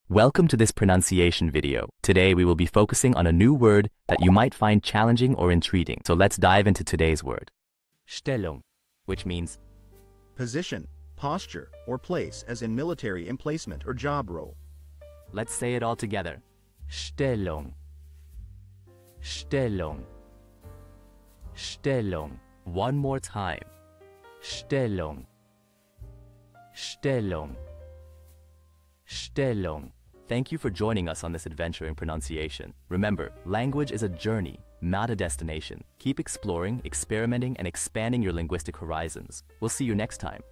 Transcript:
Welcome to this pronunciation video. Today we will be focusing on a new word that you might find challenging or intriguing. So let's dive into today's word. Stellung, which means position, posture, or place, as in military emplacement or job role. Let's say it all together. Stellung. Stellung. Stellung. One more time. Stellung. Stellung. Stellung. Thank you for joining us on this adventure in pronunciation. Remember, language is a journey, not a destination. Keep exploring, experimenting, and expanding your linguistic horizons. We'll see you next time.